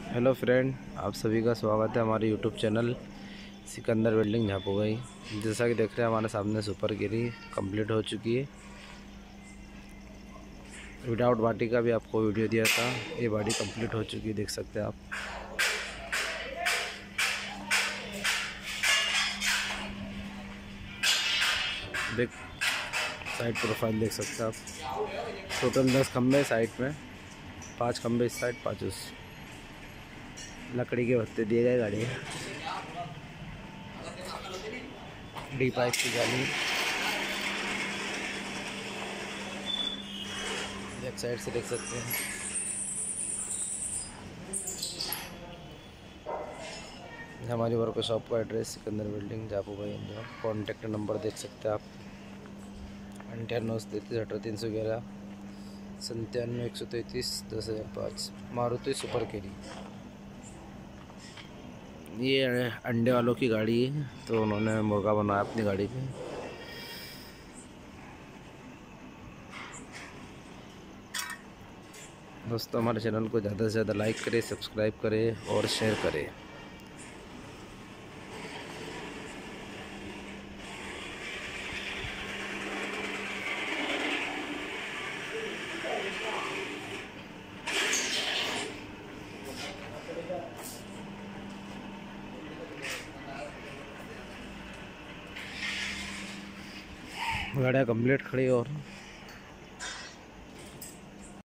Hello friend, आप सभी का स्वागत है हमारे यूट्यूब चैनल सिकंदर वेल्डिंग झापुगई। जैसा कि देख रहे हैं हमारे सामने सुपर गिरी कंप्लीट हो चुकी है। विदाउट बाटी का भी आपको वीडियो दिया था, ये बाटी कंप्लीट हो चुकी है, देख सकते हैं आप। देख साइड प्रोफाइल देख सकते हैं आप। टोटल 10 खंबे साइड में, 5 खंबे इस साइड, 5 उस। लकड़ी के भत्ते दिए गए गाड़ी डी पाइप की जाली। एक साइड से देख सकते हैं। हमारी वर्कशॉप का एड्रेस सिकंदर वेल्डिंग झापुगई इंडिया। कॉन्टैक्ट नंबर देख सकते हैं आप 98 33 18 311 97 133 10,005। Maruti super carry. ये अंडे वालों की गाड़ी है, तो उन्होंने मुर्गा बनाया अपनी गाड़ी पे। दोस्तों, हमारे चैनल को ज़्यादा से ज़्यादा लाइक करें, सब्सक्राइब करें और शेयर करें। गाड़ियाँ कंप्लीट खड़ी और